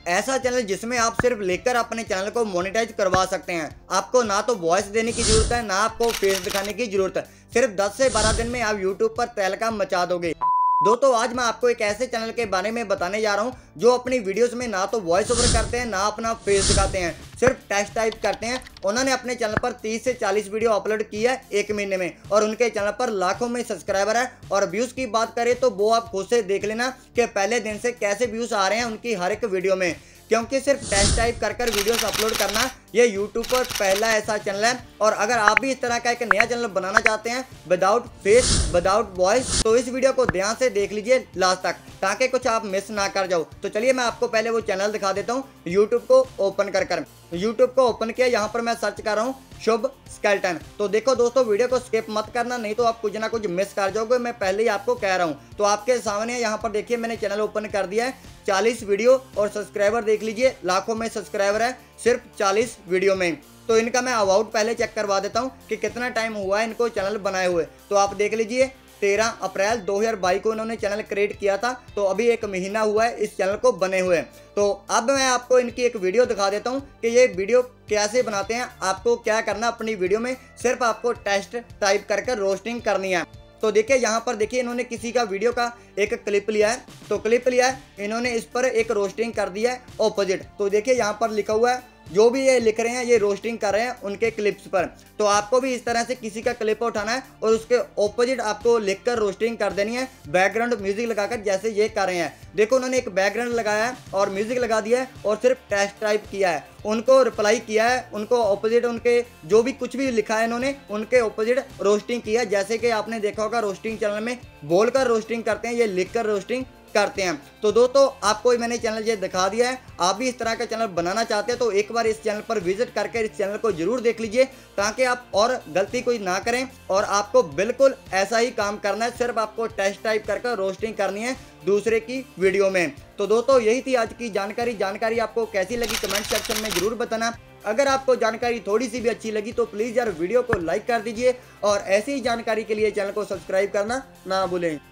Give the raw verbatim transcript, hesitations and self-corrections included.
ऐसा चैनल जिसमें आप सिर्फ लेकर अपने चैनल को मोनेटाइज करवा सकते हैं। आपको ना तो वॉइस देने की जरूरत है, ना आपको फेस दिखाने की जरूरत है। सिर्फ दस से बारह दिन में आप यूट्यूब पर तहलका मचा दोगे। दोस्तों आज मैं आपको एक ऐसे चैनल के बारे में बताने जा रहा हूं जो अपनी वीडियोस में ना तो वॉइस ओवर करते हैं, ना अपना फेस दिखाते हैं, सिर्फ टेक्स्ट टाइप करते हैं। उन्होंने अपने चैनल पर तीस से चालीस वीडियो अपलोड की है एक महीने में और उनके चैनल पर लाखों में सब्सक्राइबर है। और व्यूज की बात करें तो वो आप खुद से देख लेना कि पहले दिन से कैसे व्यूज आ रहे हैं उनकी हर एक वीडियो में, क्योंकि सिर्फ टेक्स्ट टाइप कर कर वीडियोस अपलोड करना ये यूट्यूब पर पहला ऐसा चैनल है। और अगर आप भी इस तरह का एक नया चैनल बनाना चाहते हैं विदाउट फेस विदाउट वॉइस, तो इस वीडियो को ध्यान से देख लीजिए लास्ट तक ताकि कुछ आप मिस ना कर जाओ। तो चलिए मैं आपको पहले वो चैनल दिखा देता हूँ यूट्यूब को ओपन कर कर। यूट्यूब को ओपन किया, यहाँ पर मैं सर्च कर रहा हूँ शुभ स्केलेटन। तो देखो दोस्तों वीडियो को स्किप मत करना, नहीं तो आप कुछ ना कुछ मिस कर जाओगे, मैं पहले ही आपको कह रहा हूँ। तो आपके सामने यहाँ पर देखिए मैंने चैनल ओपन कर दिया है, चालीस वीडियो और सब्सक्राइबर देख लीजिए लाखों में सब्सक्राइबर है सिर्फ चालीस वीडियो में। तो इनका मैं अबाउट पहले चेक करवा देता हूँ कि कितना टाइम हुआ है इनको चैनल बनाए हुए। तो आप देख लीजिए तेरह अप्रैल दो हज़ार बाईस को इन्होंने चैनल क्रिएट किया था, तो अभी एक महीना हुआ है इस चैनल को बने हुए। तो अब मैं आपको इनकी एक वीडियो दिखा देता हूं कि ये वीडियो कैसे बनाते हैं। आपको क्या करना अपनी वीडियो में, सिर्फ आपको टेक्स्ट टाइप करके रोस्टिंग करनी है। तो देखिए यहाँ पर देखिए इन्होंने किसी का वीडियो का एक क्लिप लिया है, तो क्लिप लिया है इन्होंने, इस पर एक रोस्टिंग कर दिया है ऑपोजिट। तो देखिए यहाँ पर लिखा हुआ है जो भी ये लिख रहे हैं ये रोस्टिंग कर रहे हैं उनके क्लिप्स पर। तो आपको भी इस तरह से किसी का क्लिप उठाना है और उसके ऑपोजिट आपको लिखकर रोस्टिंग कर देनी है बैकग्राउंड म्यूजिक लगाकर, जैसे ये कर रहे हैं। देखो उन्होंने एक बैकग्राउंड लगाया है और म्यूजिक लगा दिया है और सिर्फ टेक्स्ट टाइप किया है, उनको रिप्लाई किया है, उनको ऑपोजिट उनके जो भी कुछ भी लिखा है इन्होंने उनके ऑपोजिट रोस्टिंग किया है। जैसे कि आपने देखा होगा रोस्टिंग चैनल में बोलकर रोस्टिंग करते हैं, ये लिखकर रोस्टिंग करते हैं। तो दोस्तों आपको मैंने चैनल ये दिखा दिया है। आप भी इस तरह का चैनल बनाना चाहते हैं तो एक बार इस चैनल पर विजिट करके इस चैनल को जरूर देख लीजिए ताकि आप और गलती कोई ना करें। और आपको बिल्कुल ऐसा ही काम करना है, सिर्फ आपको टेक्स्ट टाइप करके रोस्टिंग करनी है दूसरे की वीडियो में। तो दोस्तों यही थी आज की जानकारी। जानकारी आपको कैसी लगी कमेंट सेक्शन में जरूर बताना। अगर आपको जानकारी थोड़ी सी भी अच्छी लगी तो प्लीज़ यार वीडियो को लाइक कर दीजिए और ऐसी ही जानकारी के लिए चैनल को सब्सक्राइब करना ना भूलें।